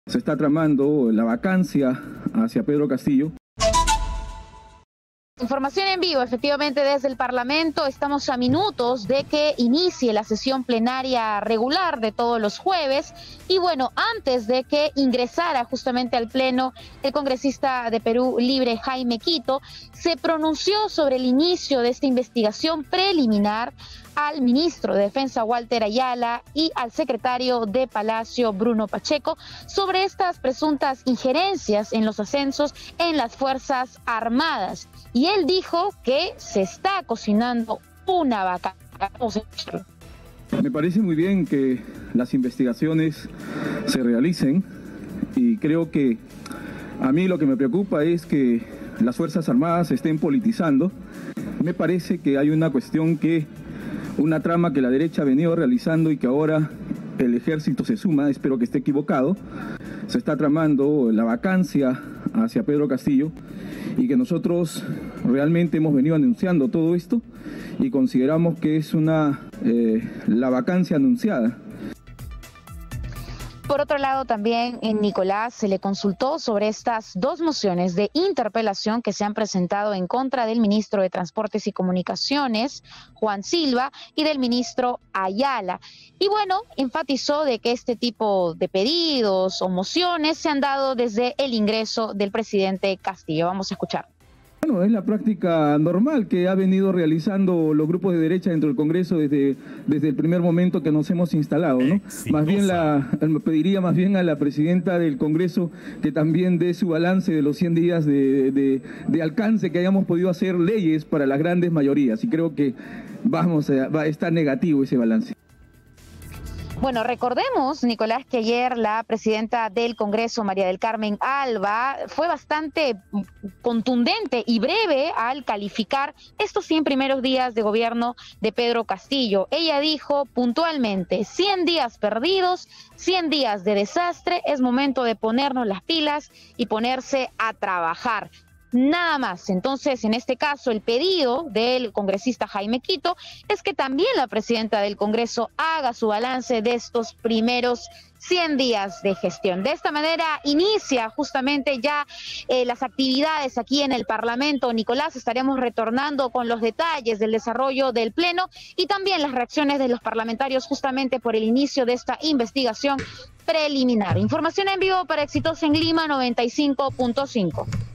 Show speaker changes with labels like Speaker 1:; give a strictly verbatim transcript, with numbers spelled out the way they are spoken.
Speaker 1: Se está tramando la vacancia hacia Pedro Castillo.
Speaker 2: Información en vivo, efectivamente, desde el Parlamento. Estamos a minutos de que inicie la sesión plenaria regular de todos los jueves. Y bueno, antes de que ingresara justamente al Pleno el congresista de Perú Libre, Jaime Quito, se pronunció sobre el inicio de esta investigación preliminar al ministro de Defensa, Walter Ayala, y al secretario de Palacio, Bruno Pacheco, sobre estas presuntas injerencias en los ascensos en las Fuerzas Armadas. Y él dijo que se está cocinando una vaca.
Speaker 1: Me parece muy bien que las investigaciones se realicen y creo que a mí lo que me preocupa es que las Fuerzas Armadas se estén politizando. Me parece que hay una cuestión que, una trama que la derecha ha venido realizando y que ahora el ejército se suma, espero que esté equivocado. Se está tramando la vacancia hacia Pedro Castillo y que nosotros realmente hemos venido anunciando todo esto y consideramos que es una eh, la vacancia anunciada.
Speaker 2: Por otro lado, también en Nicolás se le consultó sobre estas dos mociones de interpelación que se han presentado en contra del ministro de Transportes y Comunicaciones, Juan Silva, y del ministro Ayala. Y bueno, enfatizó de que este tipo de pedidos o mociones se han dado desde el ingreso del presidente Castillo. Vamos a escuchar.
Speaker 1: Bueno, es la práctica normal que ha venido realizando los grupos de derecha dentro del Congreso desde, desde el primer momento que nos hemos instalado, ¿no? Más bien la, pediría más bien a la presidenta del Congreso que también dé su balance de los cien días de, de, de alcance que hayamos podido hacer leyes para las grandes mayorías. Y creo que vamos a, va a estar negativo ese balance.
Speaker 2: Bueno, recordemos, Nicolás, que ayer la presidenta del Congreso, María del Carmen Alba, fue bastante contundente y breve al calificar estos cien primeros días de gobierno de Pedro Castillo. Ella dijo puntualmente, cien días perdidos, cien días de desastre, es momento de ponernos las pilas y ponerse a trabajar. Nada más. Entonces, en este caso, el pedido del congresista Jaime Quito es que también la presidenta del Congreso haga su balance de estos primeros cien días de gestión. De esta manera inicia justamente ya eh, las actividades aquí en el Parlamento. Nicolás, estaremos retornando con los detalles del desarrollo del Pleno y también las reacciones de los parlamentarios justamente por el inicio de esta investigación preliminar. Información en vivo para Exitosa en Lima noventa y cinco punto cinco.